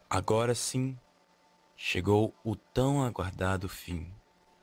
Agora sim, chegou o tão aguardado fim.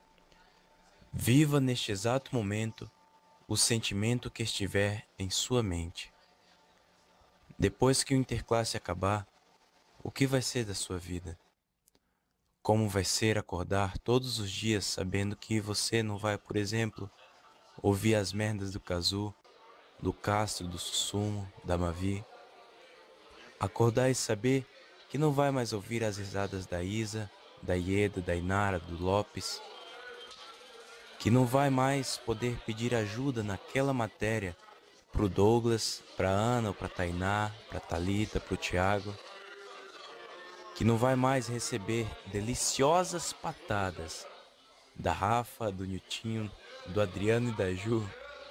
Viva neste exato momento o sentimento que estiver em sua mente. Depois que o interclasse acabar, o que vai ser da sua vida? Como vai ser acordar todos os dias sabendo que você não vai, por exemplo, ouvir as merdas do Cazu, do Castro, do Sussumo, da Mavi? Acordar e saber que não vai mais ouvir as risadas da Isa, da Ieda, da Inara, do Lopes, que não vai mais poder pedir ajuda naquela matéria pro Douglas, pra Ana, ou pra Tainá, pra Thalita, pro Thiago, que não vai mais receber deliciosas patadas da Rafa, do Niltinho, do Adriano e da Ju.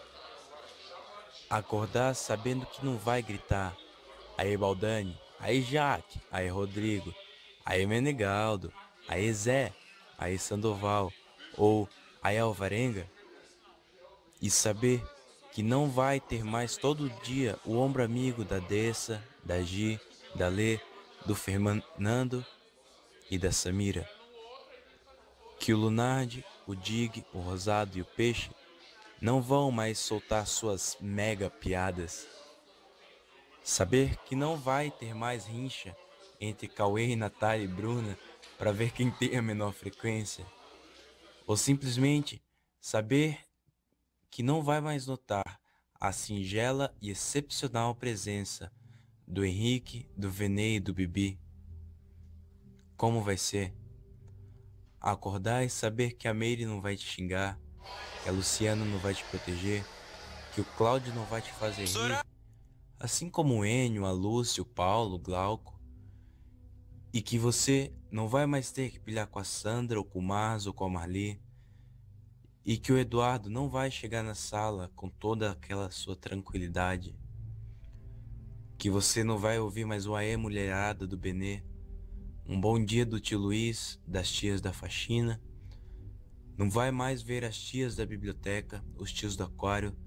Acordar sabendo que não vai gritar: aí Baldani, aí Jaque, aí Rodrigo, aí Menegaldo, aí Zé, aí Sandoval, ou aí Alvarenga, e saber que não vai ter mais todo dia o ombro amigo da Dessa, da Gi, da Lê, do Fernando e da Samira. Que o Lunardi, o Dig, o Rosado e o Peixe não vão mais soltar suas mega piadas. Saber que não vai ter mais rincha entre Cauê, Natália e Bruna para ver quem tem a menor frequência. Ou simplesmente saber que não vai mais notar a singela e excepcional presença do Henrique, do Venê e do Bibi. Como vai ser? Acordar e saber que a Meire não vai te xingar, que a Luciana não vai te proteger, que o Cláudio não vai te fazer rir, assim como o Enio, a Lúcia, o Paulo, o Glauco, e que você não vai mais ter que pilhar com a Sandra, ou com o Mars, ou com a Marli, e que o Eduardo não vai chegar na sala com toda aquela sua tranquilidade, que você não vai ouvir mais o aê mulherada do Benê, um bom dia do tio Luiz, das tias da faxina, não vai mais ver as tias da biblioteca, os tios do aquário,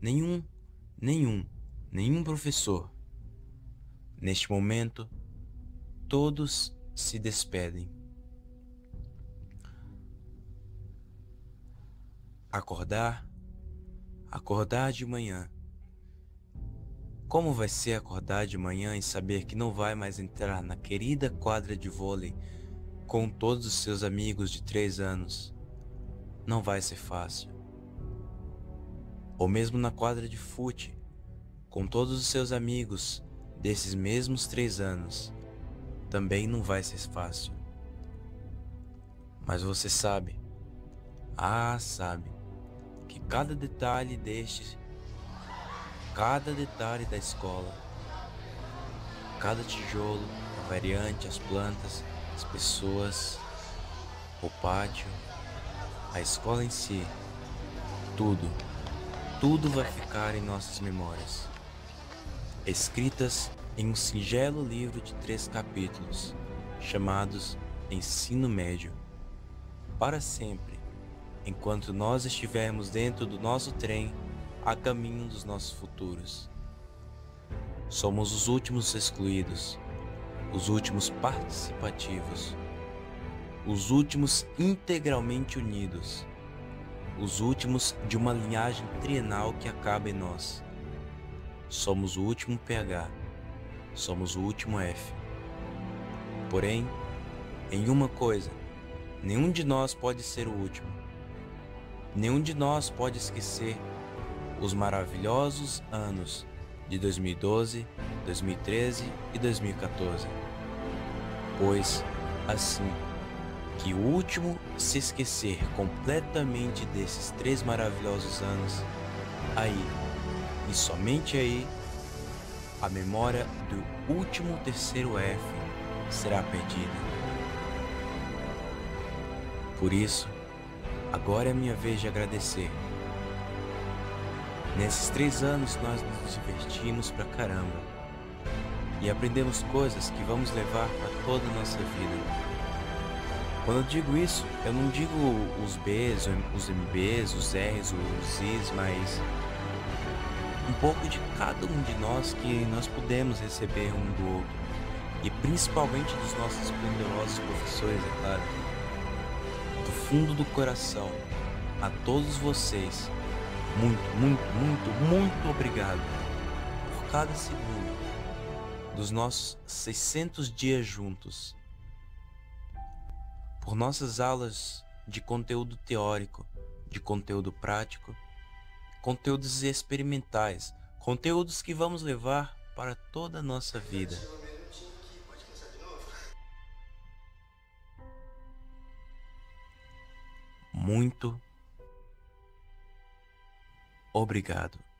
nenhum professor. Neste momento, todos se despedem. Acordar de manhã. Como vai ser acordar de manhã e saber que não vai mais entrar na querida quadra de vôlei com todos os seus amigos de 3 anos? Não vai ser fácil. Ou mesmo na quadra de fute, com todos os seus amigos desses mesmos 3 anos, também não vai ser fácil. Mas você sabe, sabe, que cada detalhe da escola, cada tijolo, a variante, as plantas, as pessoas, o pátio, a escola em si, tudo vai ficar em nossas memórias, escritas em um singelo livro de 3 capítulos, chamados Ensino Médio, para sempre, enquanto nós estivermos dentro do nosso trem a caminho dos nossos futuros. Somos os últimos excluídos, os últimos participativos, os últimos integralmente unidos, os últimos de uma linhagem trienal que acaba em nós. Somos o último PH, somos o último F. Porém, em uma coisa, nenhum de nós pode ser o último. Nenhum de nós pode esquecer os maravilhosos anos de 2012, 2013 e 2014. Pois, assim que o último se esquecer completamente desses 3 maravilhosos anos, aí, e somente aí, a memória do último terceiro F será perdida. Por isso, agora é minha vez de agradecer. Nesses 3 anos nós nos divertimos pra caramba e aprendemos coisas que vamos levar para toda a nossa vida. Quando eu digo isso, eu não digo os Bs, os MBs, os Rs, os Is, mas um pouco de cada um de nós que nós podemos receber um do outro. e principalmente dos nossos esplendorosos professores, é claro, do fundo do coração, a todos vocês, muito, muito, muito, muito obrigado por cada segundo dos nossos 600 dias juntos, por nossas aulas de conteúdo teórico, de conteúdo prático, conteúdos experimentais, conteúdos que vamos levar para toda a nossa vida. Muito obrigado.